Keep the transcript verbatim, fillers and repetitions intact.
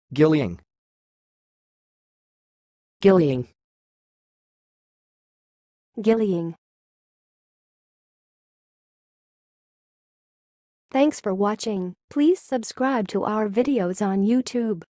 Gillying. Gillying. Gillying. Thanks for watching. Please subscribe to our videos on YouTube.